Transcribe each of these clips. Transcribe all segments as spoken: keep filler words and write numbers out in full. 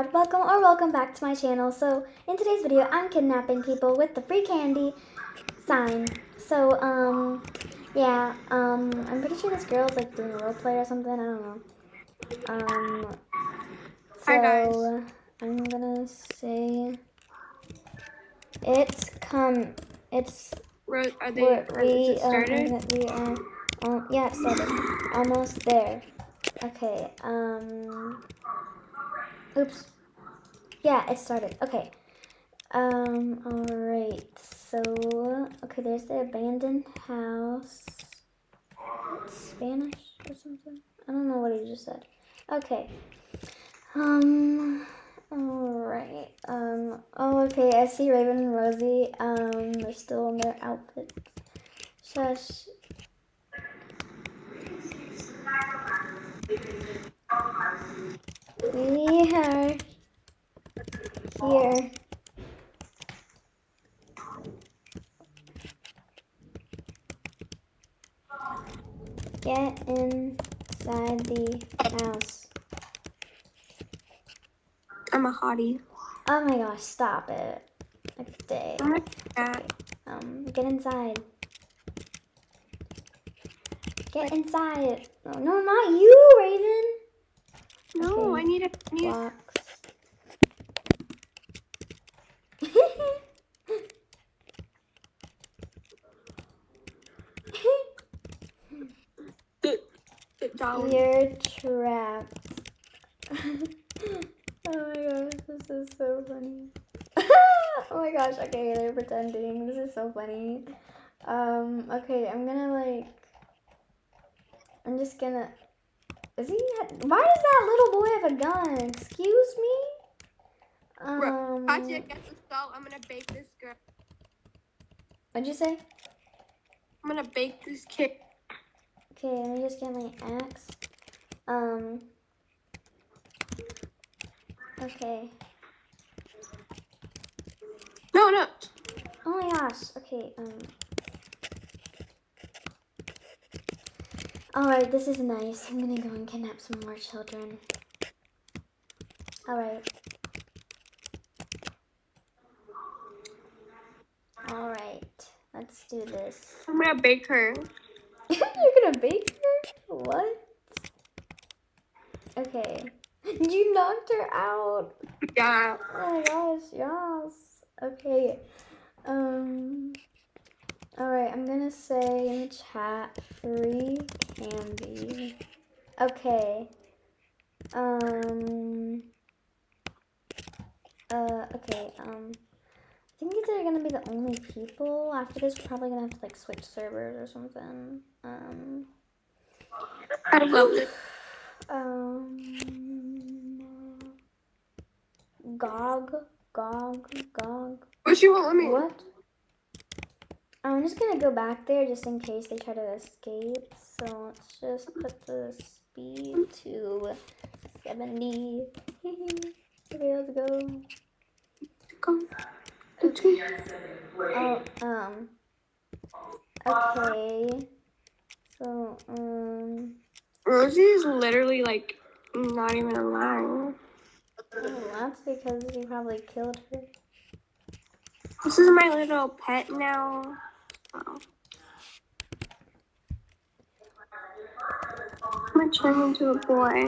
God, welcome or welcome back to my channel. So in today's video, I'm kidnapping people with the free candy sign. So um, yeah, um, I'm pretty sure this girl's like doing a role play or something. I don't know. Um, so Hi guys. I'm gonna say it's come. It's Ro are they? we're, Are, is we it um started? we are um yeah it started almost there. Okay. Um. Oops. Yeah, it started. Okay. Um, alright. So, okay, there's the abandoned house. Spanish or something? I don't know what he just said. Okay. Um, alright. Um, oh, okay, I see Raven and Rosie. Um, they're still in their outfits. Shush. We are here. Get inside the house. I'm a hottie. Oh my gosh, stop it. Okay. I'm a Okay. Um, get inside. Get inside. Oh, no, not you, Raven. No, Okay. I need a I need Box. sit down. You're trapped. Oh my gosh, this is so funny. Oh my gosh, okay, they're pretending. This is so funny. Um, okay, I'm gonna like, I'm just gonna, is he, why does that little boy have a gun? Excuse me? Um, Actually, I guess let's go. I'm gonna bake this girl. What'd you say? I'm gonna bake this kid. Okay, let me just get my axe. Um, okay. No, no. Oh my gosh, okay, um. Alright, this is nice. I'm gonna go and kidnap some more children. Alright. Alright, let's do this. I'm gonna bake her. You're gonna bake her? What? Okay. You knocked her out. Yeah. Oh my gosh, yes. Okay. Um. Alright, I'm gonna say in the chat, free candy. Okay. Um. Uh, okay, um. I think these are gonna be the only people. After this, we're probably gonna have to like switch servers or something. Um. I love it. Um. Gog, Gog, Gog. What you want me? What? I'm just gonna go back there just in case they try to escape. So let's just put the speed to seventy. Okay, let's go. Go. Okay. Oh, um. Okay. So, um. Rosie is literally like not even alive. Oh, that's because you probably killed her. This is my little pet now. Oh. I'm gonna turn into a boy.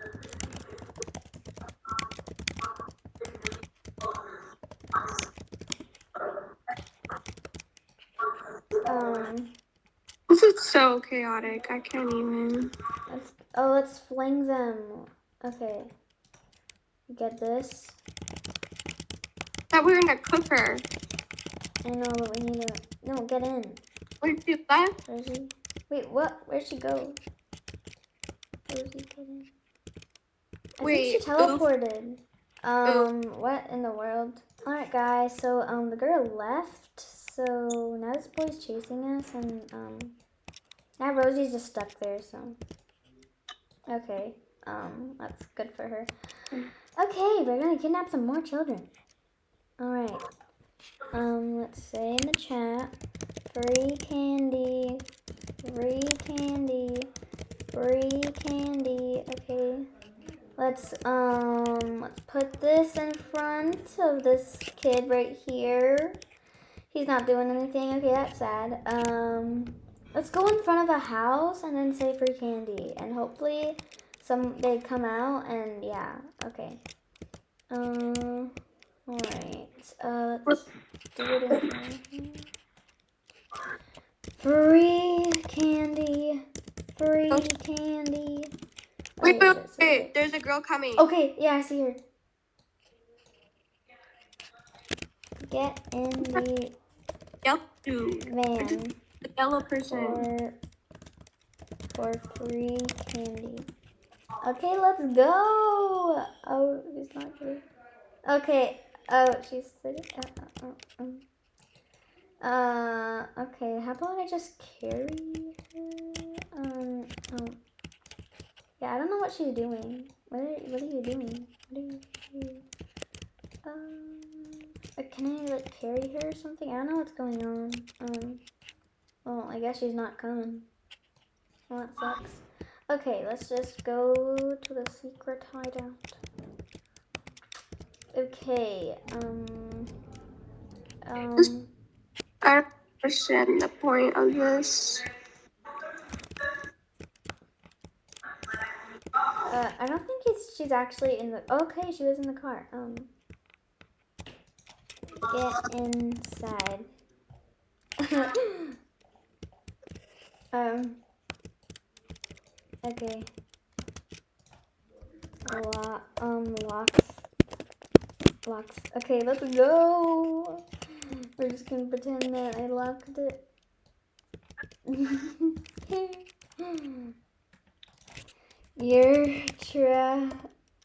Um. This is so chaotic. I can't even. Let's, oh, let's fling them. Okay. Get this. Thought we were gonna cook her. I know, but we need to. No, get in. Where'd you left? Where's she? Wait, what? Where'd she go? Where's she get in? I Wait, think she teleported. Um, what in the world? Alright, guys, so, um, the girl left. So, now this boy's chasing us, and, um, now Rosie's just stuck there, so. Okay, um, that's good for her. Okay, we're gonna kidnap some more children. Alright. Um, let's say in the chat, free candy, free candy, free candy. Okay, let's um let's put this in front of this kid right here. He's not doing anything. Okay, that's sad. Um, let's go in front of a house and then say free candy, and hopefully some they come out and yeah. Okay. Um. All right. Uh. Let's do it in front. Free candy. Free candy. Wait, Okay, wait, there's, wait. There's a girl coming. okay, yeah, I see her. Get in the Yellow dude. van The yellow person. for, for free candy. Okay, let's go. Oh, it's not good. Okay. Oh, she's sitting. Uh, uh, uh, uh, okay, how about I just carry her? Um, um, yeah, I don't know what she's doing. What are, what are you doing? What are you doing? Um, uh, can I, like, carry her or something? I don't know what's going on. Um, well, I guess she's not coming. Well, that sucks. Okay, let's just go to the secret hideout. Okay, um, um, I don't understand the point of this. uh, I don't think it's, she's actually in the, okay, she was in the car. Um, get inside. um, okay. Lock, um, locks. Locks. Okay, let's go. We're just gonna pretend that I locked it. You're trapped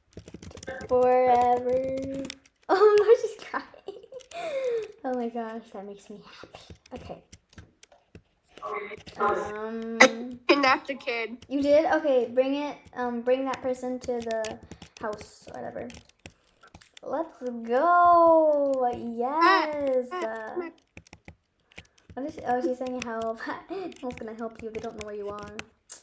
forever. Oh no, she's crying. Oh my gosh, that makes me happy. Okay. Um. Kidnapped a kid. You did? Okay, bring it. Um, bring that person to the house, or whatever. Let's go. Yes. Uh, what is she? Oh, she's saying help. Who's gonna help you? They don't know where you are.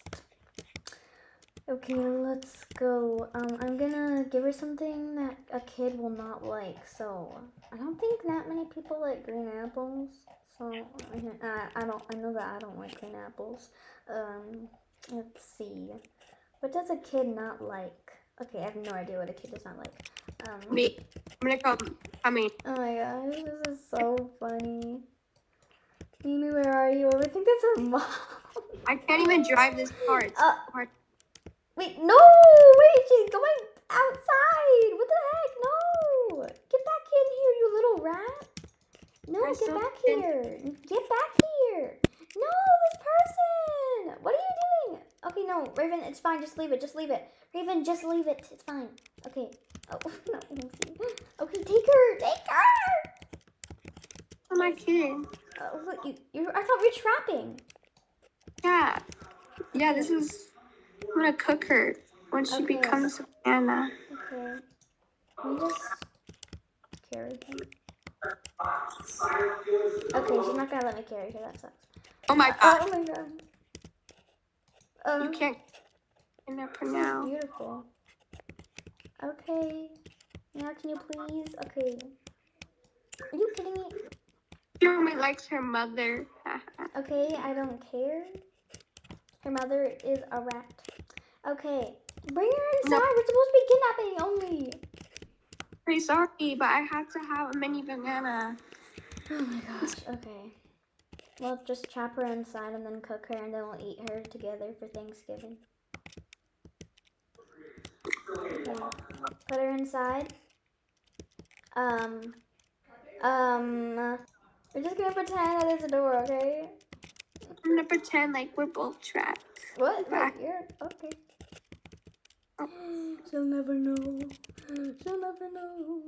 Okay, let's go. Um, I'm gonna give her something that a kid will not like. So I don't think that many people like green apples. So uh, I don't. I know that I don't like green apples. Um, let's see. What does a kid not like? Okay, I have no idea what a kid does not like. Um, Me. I'm gonna come. Coming. Oh my gosh, this is so funny. Mimi, where are you? I think that's her mom. I can't even drive this car. It's Uh, hard. wait, no! Wait, she's going outside! What the heck? No! Get back in here, you little rat! No, I get still back didn't- here! Get back here! No, this person! What are you doing? Okay, no, Raven, it's fine. Just leave it. Just leave it. Raven, just leave it. It's fine. Okay. Oh, no, okay, take her! Take her! Oh, my kid. Uh, look, you, you, I thought we were trapping. Yeah. Yeah, this is... I'm gonna cook her when she Okay. becomes a banana. Okay. Let me just carry her. Okay, she's not gonna let me carry her. That sucks. Oh my Oh, god. oh my god. Um, You can't kidnap her this now. is beautiful. Okay. Now can you please? Okay. Are you kidding me? She only likes her mother. Okay, I don't care. Her mother is a rat. Okay. Bring her inside. No. We're supposed to be kidnapping only. Pretty sorry, but I had to have a mini banana. Oh my gosh. Okay. We'll just trap her inside and then cook her, and then we'll eat her together for Thanksgiving. Okay. Put her inside. Um. Um. We're just gonna pretend that there's a door, okay? I'm gonna pretend like we're both trapped. What? Back. Wait, you're okay. She'll never know. She'll never know.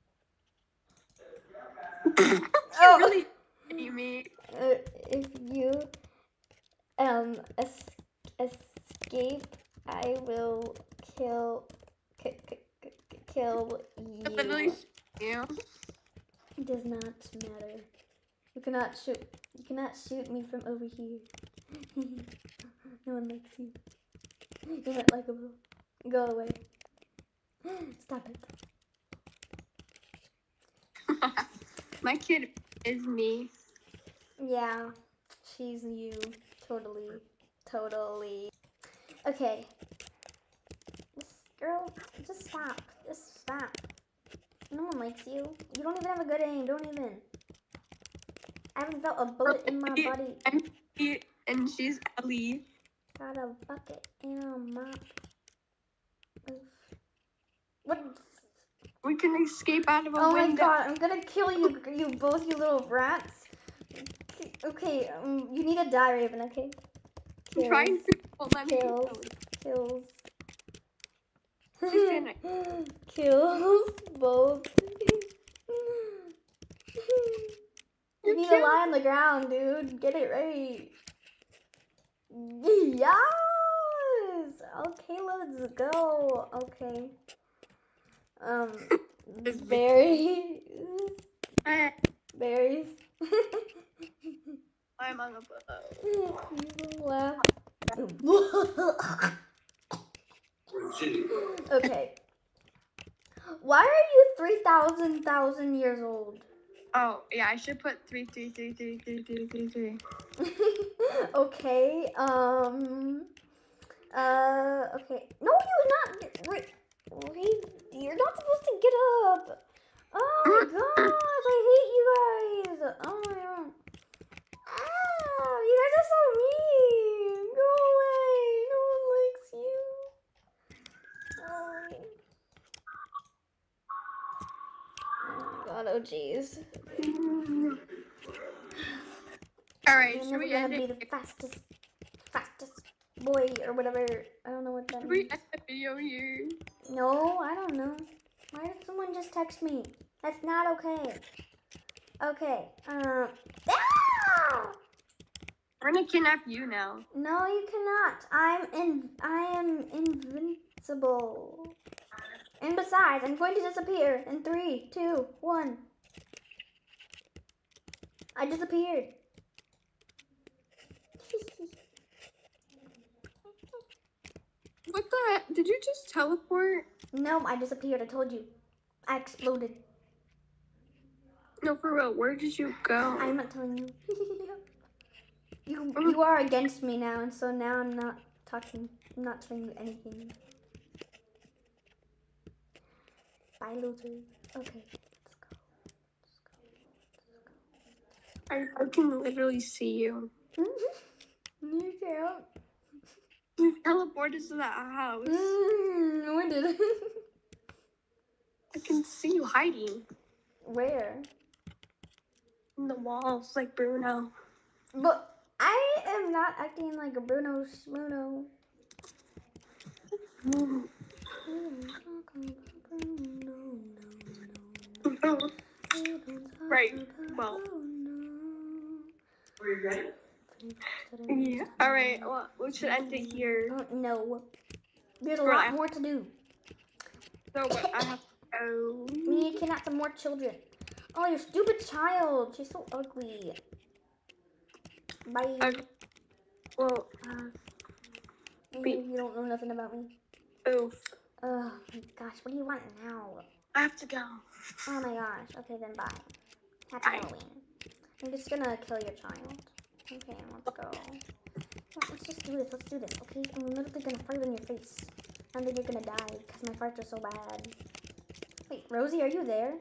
Oh, really? Me. Uh, if you um es escape, I will kill k k k kill you. You. It does not matter. You cannot shoot. You cannot shoot me from over here. No one likes you. You're not likable. Go away. Stop it. My kid is me. Yeah, she's you. Totally. Totally. Okay. This girl, just stop. Just stop. No one likes you. You don't even have a good aim. Don't even. I haven't felt a bullet in my body. I'm Pete, and she's Ellie. Got a bucket and a mop. Oof. What? We can escape out of a Oh window. my god, I'm gonna kill you, you both, you little rats. Okay, um, you need to die, Raven, okay? I'm trying to hold on. Kills. Kills. She's gonna... Kills both. You need to lie on the ground, dude. Get it right. Yes! Okay, let's go. Okay. Um, berries. Berries. I'm on a boat. Laugh. Okay. Why are you three thousand thousand years old? Oh, yeah, I should put three, three, three, three, three, three, three, three. Okay, um, uh, okay. No, you're not, wait, wait, you're not supposed to get up. Oh my gosh, I hate you guys. Oh my god. Ah, you guys are so mean. Go away. No one likes you. Um, oh my god, oh jeez. All right, You're should never we gonna end be it? the fastest, fastest boy or whatever. I don't know what that Should we means. end the video here? No, I don't know. Why did someone just text me? That's not okay. Okay. Um. Ah! We're gonna kidnap you now. No, you cannot. I'm in. I am invincible. And besides, I'm going to disappear in three, two, one. I disappeared. What the heck? Did you just teleport? No, I disappeared. I told you. I exploded. No, for real. Where did you go? I'm not telling you. you you are against me now, and so now I'm not talking. I'm not telling you anything. Bye, loser. Okay, let's go. Let's go. I, I can literally see you. You can't. You teleported to that house. Mm, when did? I can see you hiding Where? in the walls like Bruno. But I am not acting like a Bruno Schmuno. Mm. Right. Well. Yeah. All right. Well, we should end it here. Oh, no. There's a Girl, lot I- more to do. So I have to go. We need to kidnap some more children. Oh, your stupid child. She's so ugly. Bye. Okay. Well. Uh, Maybe you don't know nothing about me. oof. Oh my gosh, what do you want now? I have to go. Oh my gosh. Okay, then bye. Happy Bye. Halloween. I'm just gonna kill your child. Okay, let's go. Well, let's just do this. Let's do this, okay? I'm literally gonna fart in your face. And then you're gonna die because my farts are so bad. Wait, Rosie, are you there?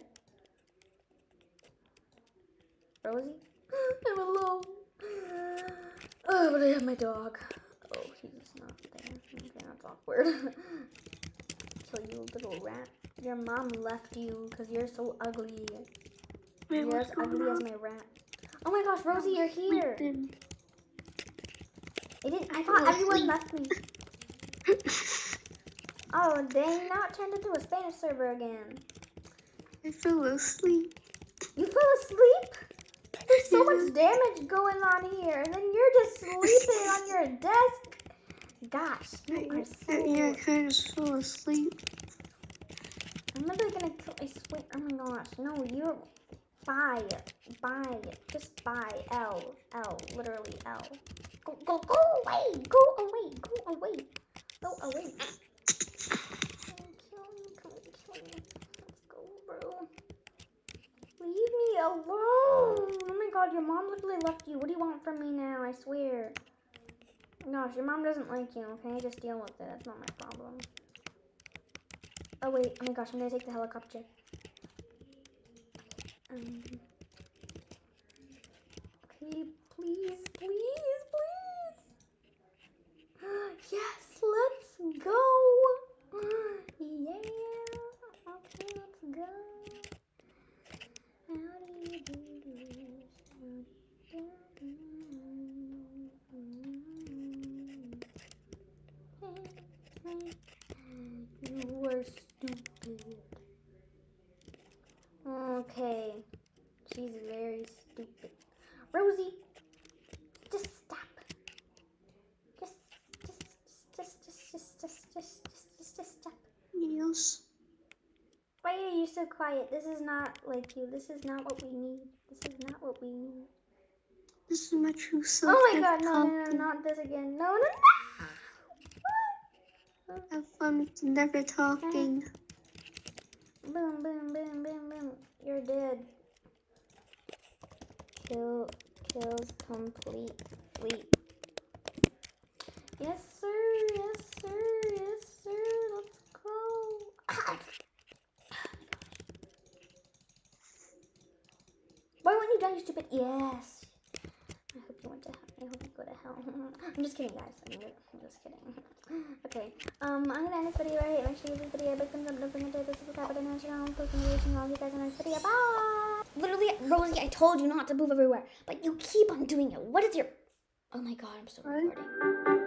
Rosie? I'm alone. Oh, but I have my dog. Oh, he's not there. Okay, that's awkward. Kill you, little rat. Your mom left you because you're so ugly. Wait, You're as what's going ugly on? as my rat. Oh my gosh, Rosie, you're here. Sleeping. I didn't. I thought fell everyone asleep. left me. Oh, dang! Now it turned into a Spanish server again. I fell asleep. You fell asleep? There's so much damage going on here, and then you're just sleeping on your desk. Gosh, you are so. Yeah, I just fell asleep. I'm literally gonna kill. I swear. Oh my gosh, no, you're. Bye, bye, just bye. L, L, literally L. Go, go, go away! Go away! Go away! Go away! I'm killing you. Come Let's go, bro. Leave me alone. Oh my god, your mom literally left you. What do you want from me now? I swear. Gosh, your mom doesn't like you, okay? Just deal with it. That's not my problem. Oh wait, oh my gosh, I'm gonna take the helicopter. Um, okay, please, please, please. Yes, let's go. Yeah, okay, let's go. How do you do this? You were stupid. Okay, she's very stupid. Rosie, just stop. Just, just, just, just, just, just, just, just, just, just stop. Yes. Why are you so quiet? This is not like you. This is not what we need. This is not what we need. This is my true self. Oh my god, no, no, no, not this again. No, no, no. Have fun with never talking. Boom, boom, boom, boom, boom. You're dead. Kill, kills completely. Yes, sir. Yes, sir. Yes, sir. Let's go. Why won't you die, you stupid? Yes. I hope you went to hell. I hope you go to hell. I'm just kidding, guys. I'm, I'm just kidding. Okay. Um, I'm gonna end this video right here. Make sure you leave the video a big thumbs up. Don't forget to hit the subscribe button and turn on post notifications. I'll see you guys in the next video. Bye. Literally, Rosie, I told you not to move everywhere, but you keep on doing it. What is your? Oh my god, I'm so recording.